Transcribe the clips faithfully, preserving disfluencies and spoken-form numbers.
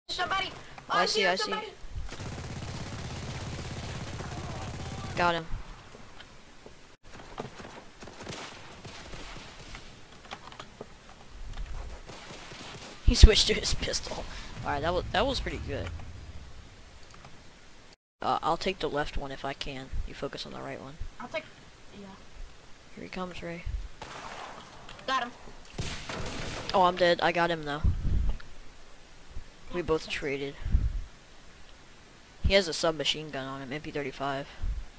Somebody! Oh, I see, I see. Got him. He switched to his pistol. Alright, that was that was pretty good. Uh, I'll take the left one if I can. You focus on the right one. I'll take... yeah. Here he comes, Ray. Got him. Oh, I'm dead. I got him, though. We both traded. He has a submachine gun on him, M P thirty-five.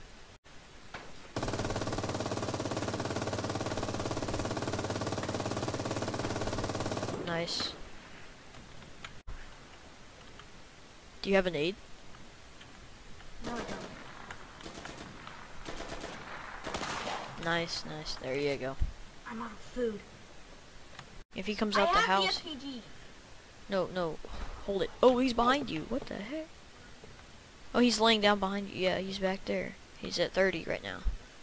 Nice. Do you have an aid? No, I don't. Nice, nice. There you go. I'm out of food. If he comes I out the have house... the S P G. No, no. Hold it. Oh, he's behind you. What the heck? Oh, he's laying down behind you. Yeah, he's back there. He's at thirty right now.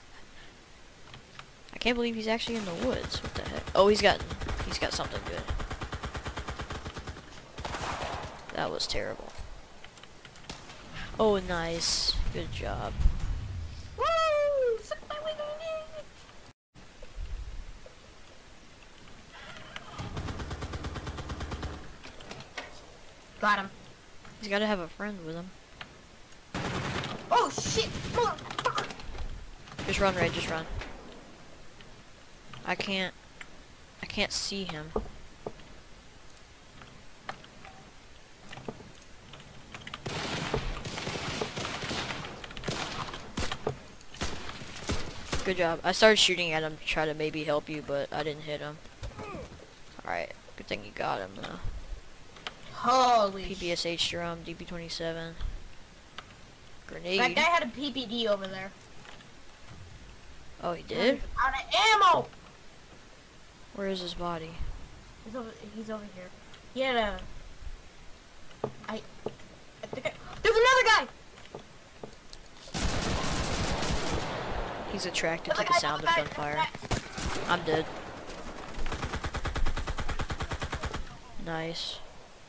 I can't believe he's actually in the woods. What the heck? Oh, he's got... He's got something good. That was terrible. Oh, nice. Good job. Woo! Suck my wing on it. Got him. He's got to have a friend with him. Oh shit! Motherfucker! Just run, Ray. Just run. I can't... I can't see him. Good job. I started shooting at him to try to maybe help you, but I didn't hit him. Alright, good thing you got him though. Holy P P S H drum, D P twenty-seven. Grenade. That guy had a P P D over there. Oh, he did? Out of ammo! Where is his body? He's over, he's over here. He had a... I... I think I... There's another guy! He's attracted Another to the guy, sound of another guy, gunfire. another guy. I'm dead. Nice.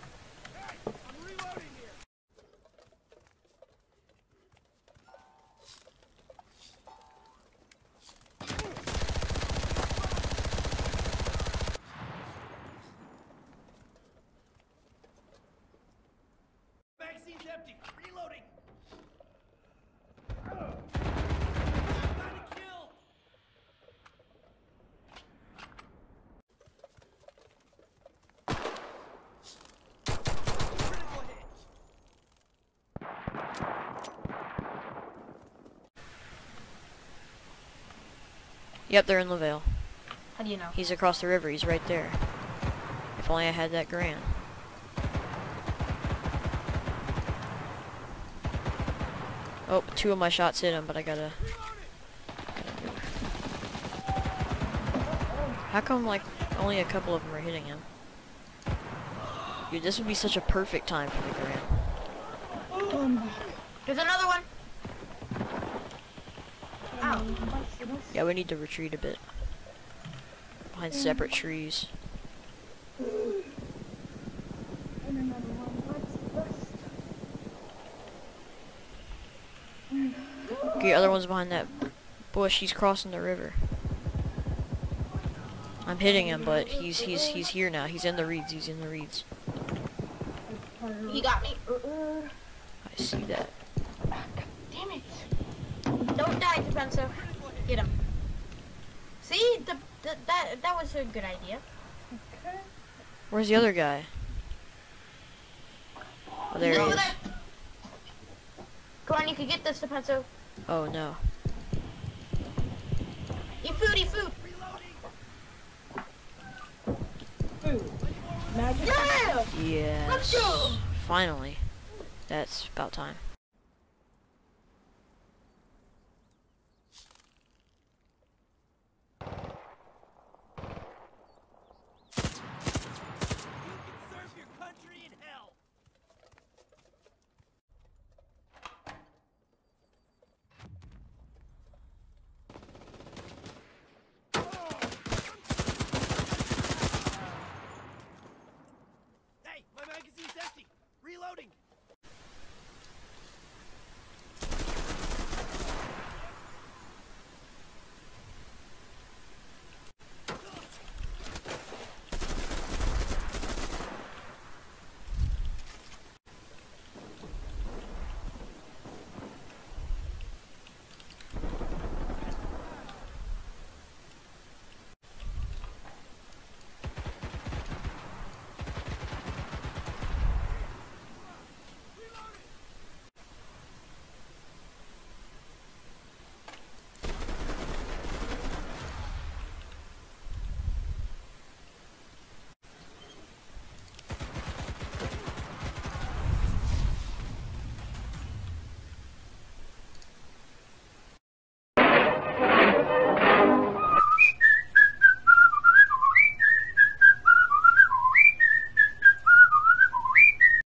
Magazine's empty. Reloading. Yep, they're in LaVale. How do you know? He's across the river. He's right there. If only I had that grand. Oh, two of my shots hit him, but I gotta... How come, like, only a couple of them are hitting him? Dude, this would be such a perfect time for the grand. There's another one! Ow. Yeah, we need to retreat a bit. Behind separate trees. Okay, other one's behind that bush. He's crossing the river. I'm hitting him, but he's he's he's here now. He's in the reeds. He's in the reeds. He got me. I see that. Damn it. Don't die, Defensive. Get him. See? The, the, that, that was a good idea. Where's the other guy? Oh, there He's he over is. there. Come on, you can get this, Defensive. Oh no. Eat food, eat food. Yeah! Yes. Let's go! Finally. That's about time. Serve your country in hell. Hey, my magazine's empty. Reloading.